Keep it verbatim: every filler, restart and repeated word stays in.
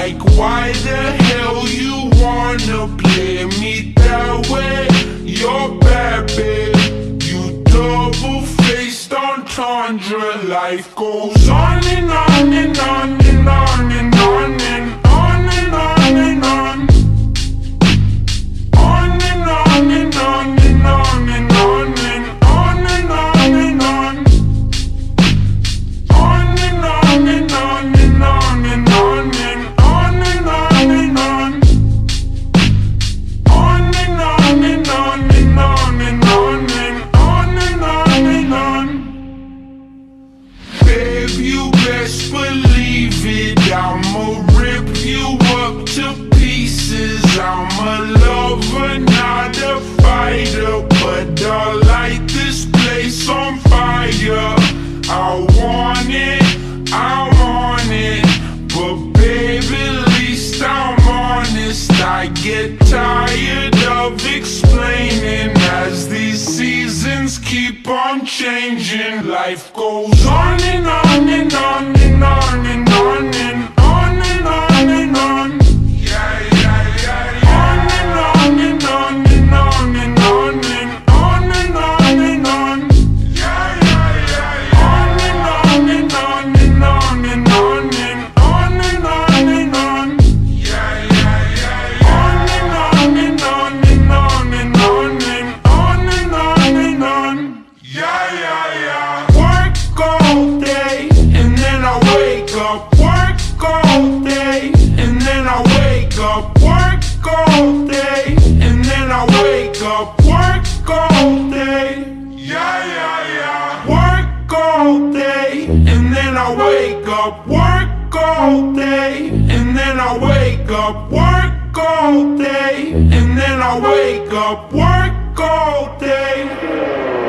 Like, why the hell you wanna play me that way? You're bad, babe. You double-faced entendre. Life goes on and on and on and on and on and on and on and on. On and on and on and on and on and on and on and on. On and on and on and on and on and on and on and on. On and on and on and on and on and on and on and on. Babe, you best believe it, I'ma rip you up to pieces. I'm a lover, not a fighter, but I'll light this place on fire. I want it, I want it, but baby, at least I'm honest. I get tired of explaining as these seasons keep on changing. Life goes on and on and on and on and on and on and on and on. Yeah, yeah, yeah, yeah. On and on and on and on and on and on and on and on. Yeah, yeah, yeah, yeah. On and on and on and on and on and on and on and on. Yeah, yeah, yeah, yeah. On and on and on and on and on and on and on and on. Yeah, yeah, yeah. Work all day and then I wake up. Work all day and then I wake up. Work all day and then I wake up. Work all day. Yeah, yeah, yeah. Work all day and then I wake up. Work all day and then I wake up. Work all day and then I wake up. Work all day.